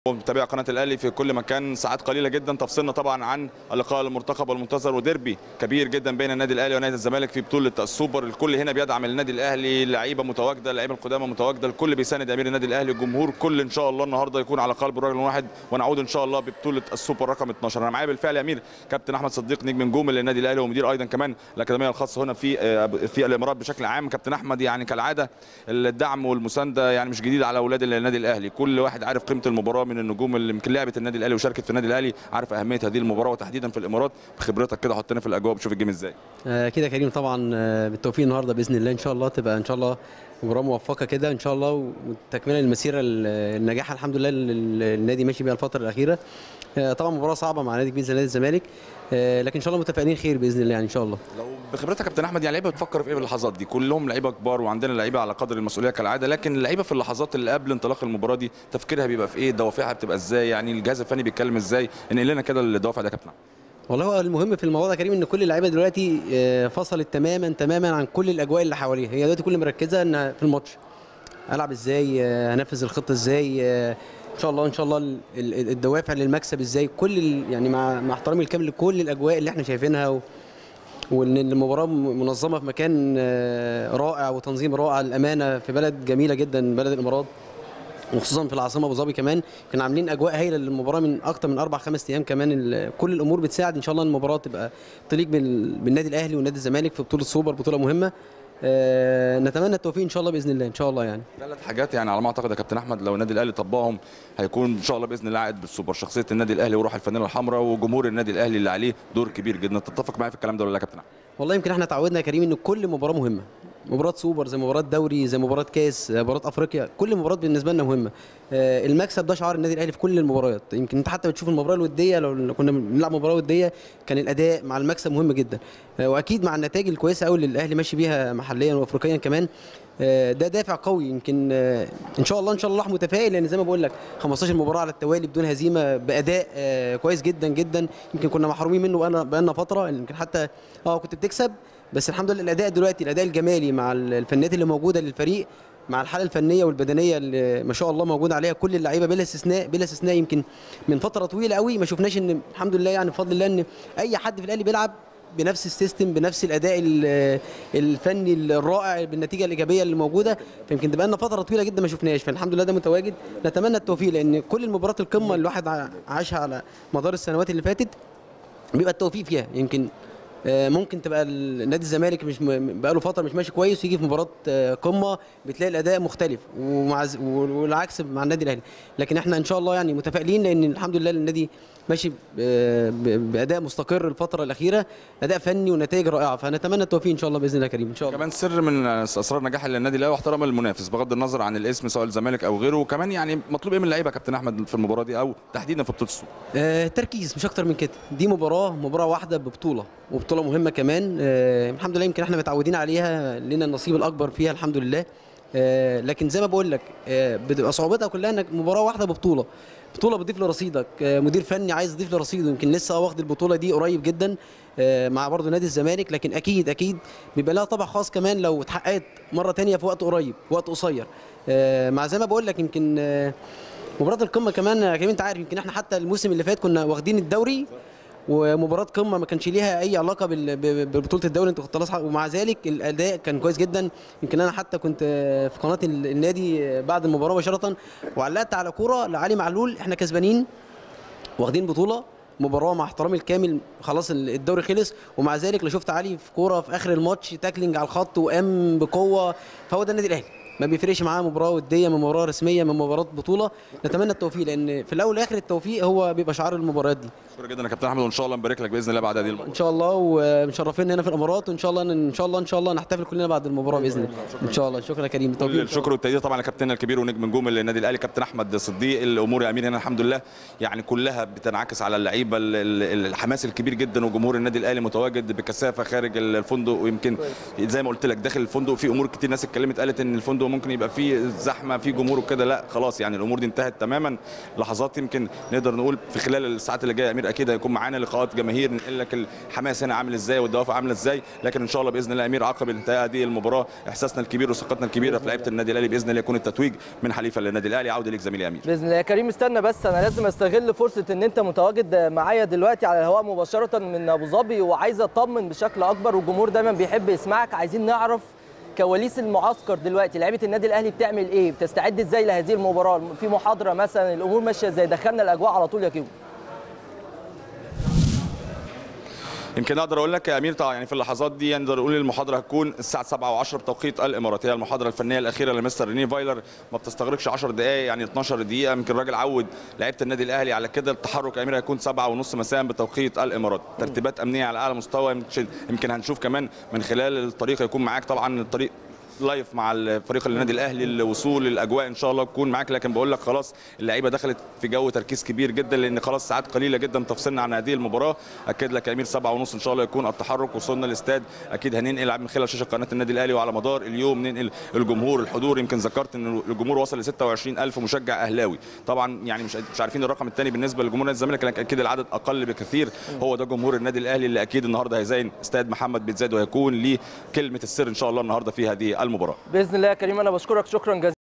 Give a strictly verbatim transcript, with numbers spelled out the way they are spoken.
متابع قناه الاهلي في كل مكان. ساعات قليله جدا تفصلنا طبعا عن اللقاء المرتقب والمنتظر وديربي كبير جدا بين النادي الاهلي ونادي الزمالك في بطوله السوبر. الكل هنا بيدعم النادي الاهلي، لعيبه متواجده، اللعيبه القدامى متواجده، الكل بيساند امير النادي الاهلي، الجمهور كل ان شاء الله النهارده يكون على قلب الرجل الواحد، ونعود ان شاء الله ببطوله السوبر رقم اتناشر. انا معايا بالفعل يا امير كابتن احمد صديق نجم نجوم للنادي الاهلي ومدير ايضا كمان الاكاديميه الخاصه هنا في في الامارات بشكل عام. كابتن احمد، يعني كالعاده الدعم والمسانده يعني مش جديد على اولاد النادي الاهلي، كل واحد عارف قيمه المباراه من النجوم اللي يمكن لعبت النادي الاهلي وشاركت في النادي الاهلي، عارف اهميه هذه المباراه وتحديدا في الامارات. بخبرتك كده حطنا في الاجواء بتشوف الجيم ازاي؟ آه كده كريم طبعا، آه بالتوفيق النهارده باذن الله، ان شاء الله تبقى ان شاء الله مباراه موفقه كده ان شاء الله، وتكمله للمسيره الناجحه الحمد لله اللي النادي ماشي بيها الفتره الاخيره. آه طبعا مباراه صعبه مع نادي كبير زي نادي الزمالك، آه لكن ان شاء الله متفائلين خير باذن الله يعني ان شاء الله. لو بخبرتك يا كابتن احمد، يعني لعيبه بتفكر في ايه في اللحظات دي؟ كلهم لعيبه كبار وعندنا لعيبه على قدر المسؤوليه كالعاده، لكن اللعيبه في اللحظات اللي قبل انطلاق المباراه دي تفكيرها بيبقى في ايه؟ دوافعها بتبقى ازاي؟ يعني الجهاز الفني بيتكلم ازاي؟ انقل لنا كده الدوافع ده يا كابتن. والله هو المهم في الموضوع ده كريم ان كل اللعيبه دلوقتي فصلت تماما تماما عن كل الاجواء اللي حواليها، هي دلوقتي كل مركزه ان في الماتش العب ازاي، هنفذ الخطه ازاي، ان شاء الله ان شاء الله الدوافع للمكسب ازاي، كل يعني مع مع احترامي الكامل لكل الاجواء اللي احنا شايفينها، و... وان المباراه منظمه في مكان رائع وتنظيم رائع، الامانه في بلد جميله جدا بلد الامارات، وخصوصا في العاصمه ابو ظبي كمان كانوا عاملين اجواء هايله للمباراه من اكتر من اربع خمس ايام كمان. كل الامور بتساعد ان شاء الله المباراه تبقى تليق بالنادي الاهلي ونادي الزمالك في بطوله سوبر، بطوله مهمه. آه نتمنى التوفيق ان شاء الله باذن الله ان شاء الله. يعني ثلاث حاجات يعني على ما اعتقد يا كابتن احمد لو النادي الاهلي طبقهم هيكون ان شاء الله باذن الله عائد بالسوبر، شخصيه النادي الاهلي وروح الفانيله الحمراء وجمهور النادي الاهلي اللي عليه دور كبير جدا. تتفق معايا في الكلام ده ولا لا يا كابتن احمد؟ والله يمكن احنا تعودنا يا كريم ان كل مباراه مهمه، مباراه سوبر زي مباراه دوري زي مباراه كاس مباراه افريقيا، كل مباراه بالنسبه لنا مهمه. آه المكسب ده شعار النادي الاهلي في كل المباريات، يمكن انت حتى بتشوف المباراه الوديه لو كنا بنلعب مباراه وديه كان الاداء مع المكسب مهم جدا، آه واكيد مع النتائج الكويسه قوي اللي الاهلي ماشي بيها محليا وافريقيا كمان، آه ده دافع قوي. يمكن آه ان شاء الله ان شاء الله متفائل، لان زي ما بقول لك خمستاشر مباراه على التوالي بدون هزيمه باداء آه كويس جدا جدا، يمكن كنا محرومين منه بقى لنا فتره، يمكن حتى اه كنت بتكسب بس الحمد لله الاداء دلوقتي الاداء الجمالي مع الفنيات اللي موجوده للفريق مع الحاله الفنيه والبدنيه اللي ما شاء الله موجوده عليها كل اللعيبه بلا استثناء بلا استثناء. يمكن من فتره طويله قوي ما شفناش ان الحمد لله يعني بفضل الله ان اي حد في الاهلي بيلعب بنفس السيستم بنفس الاداء الفني الرائع بالنتيجه الايجابيه اللي موجوده، فيمكن بقى لنا فتره طويله جدا ما شفناش، فالحمد لله ده متواجد. نتمنى التوفيق لان كل المباريات القمه اللي الواحد عاشها على مدار السنوات اللي فاتت بيبقى التوفيق فيها. يمكن ممكن تبقى النادي الزمالك مش بقى له فتره مش ماشي كويس ويجي في مباراه قمه بتلاقي الاداء مختلف، ومع والعكس مع النادي الاهلي، لكن احنا ان شاء الله يعني متفائلين لان الحمد لله النادي ماشي باداء مستقر الفتره الاخيره، اداء فني ونتائج رائعه، فنتمنى التوفيق ان شاء الله باذن الله كريم ان شاء الله. كمان سر من اسرار نجاح النادي الاهلي واحترام المنافس بغض النظر عن الاسم سواء الزمالك او غيره، وكمان يعني مطلوب ايه من اللعيبه يا كابتن احمد في المباراه دي او تحديدا في بطوله السوبر؟ آه تركيز مش اكتر من كده، دي مباراه مباراه واحده ببطوله وبطوله مهمه كمان، آه الحمد لله يمكن احنا متعودين عليها، لنا النصيب الاكبر فيها الحمد لله، آه لكن زي ما بقول لك آه بتبقى صعوبتها كلها انك مباراه واحده ببطوله، بطوله بتضيف لرصيدك، آه مدير فني عايز يضيف لرصيده، يمكن لسه واخد البطوله دي قريب جدا آه مع برضه نادي الزمالك، لكن اكيد اكيد بيبقى لها طابع خاص كمان لو اتحققت مره ثانيه في وقت قريب في وقت قصير، آه مع زي ما بقول لك يمكن آه مباراه القمه كمان يا كريم انت عارف، يمكن احنا حتى الموسم اللي فات كنا واخدين الدوري ومباراه قمه ما كانش ليها اي علاقه ببطوله الدوري، انت كنت خلاص، ومع ذلك الاداء كان كويس جدا. يمكن انا حتى كنت في قناه النادي بعد المباراه مباشره وعلقت على كوره لعلي معلول، احنا كسبانين واخدين بطوله مباراه مع احترامي الكامل خلاص الدوري خلص، ومع ذلك لا شفت علي في كوره في اخر الماتش تاكلينج على الخط وقام بقوه، فهو ده النادي الاهلي ما بيفرقش معاه مباراه وديه من مباراه رسميه من مباراه بطوله. نتمنى التوفيق لان في الاول والاخر التوفيق هو بيبقى شعار المباريات دي. شكرا جدا يا كابتن احمد وان شاء الله نبارك لك باذن الله بعد هذه المباراه ان شاء الله، ومشرفين هنا في الامارات، وان شاء الله ان شاء الله ان شاء الله نحتفل كلنا بعد المباراه باذن الله ان شاء الله. شكرا يا كريم، بالتوفيق. الشكر والتقدير طبعا لكابتننا الكبير ونجم نجوم النادي الاهلي كابتن احمد صديق. الامور يا امير هنا الحمد لله يعني كلها بتنعكس على اللعيبه، الحماس الكبير جدا وجمهور النادي الاهلي متواجد بكثافه خارج الفندق، ويمكن زي ما قلت لك داخل الفندق في امور كتير ناس اتكلمت قالت ان الفندق ممكن يبقى في زحمه في جمهور وكده، لا خلاص يعني الامور دي انتهت تماما. لحظات يمكن نقدر نقول في خلال الساعات اللي جايه يا امير اكيد هيكون معانا لقاءات جماهير ننقل لك الحماس هنا عامل ازاي والدوافع عامله ازاي، لكن ان شاء الله باذن الله يا امير عقب انتهاء هذه المباراه احساسنا الكبير وثقتنا الكبيره في لعيبه النادي الاهلي باذن الله يكون التتويج من حليفه للنادي الاهلي. عوده ليك زميلي امير. باذن الله يا كريم. استنى بس، انا لازم استغل فرصه ان انت متواجد معايا دلوقتي على الهواء مباشره من ابو ظبي، وعايز اطمن بشكل اكبر، والجمهور دايما بيحب يسمعك. عايزين نعرف كواليس المعسكر دلوقتي، لعيبه النادي الاهلي بتعمل ايه؟ بتستعد ازاي لهذه المباراه؟ في محاضره مثلا؟ الامور ماشيه ازاي؟ دخلنا الاجواء على طول يا كيمو. يمكن اقدر اقول لك يا امير طبعا يعني في اللحظات دي نقدر نقول المحاضره هتكون الساعه سبعة وعشرة بتوقيت الامارات، هي المحاضره الفنيه الاخيره لمستر ريني فايلر، ما بتستغرقش عشر دقائق يعني اتناشر دقيقه. يمكن الراجل عود لعيبه النادي الاهلي على كده. التحرك يا امير هيكون سبعة ونص مساء بتوقيت الامارات، ترتيبات امنيه على اعلى مستوى. يمكن هنشوف كمان من خلال الطريق هيكون معاك طبعا الطريق لايف مع الفريق النادي الاهلي، الوصول الاجواء ان شاء الله تكون معاك. لكن بقول لك خلاص اللعيبه دخلت في جو تركيز كبير جدا، لان خلاص ساعات قليله جدا تفصلنا عن هذه المباراه. اكد لك يا امير سبعة ونص ان شاء الله يكون التحرك. وصلنا الاستاد اكيد هننقل من خلال شاشه قناه النادي الاهلي، وعلى مدار اليوم ننقل الجمهور الحضور. يمكن ذكرت ان الجمهور وصل ل ستة وعشرين ألف مشجع اهلاوي، طبعا يعني مش مش عارفين الرقم الثاني بالنسبه لجمهور نادي الزمالك، لكن اكيد العدد اقل بكثير. هو ده جمهور النادي الاهلي اللي اكيد النهارده هيزين استاد محمد بن زايد، وهيكون ليه كلمه السر ان شاء الله النهارده في هذه المباراه باذن الله يا كريم. انا بشكرك شكرا جزيلا.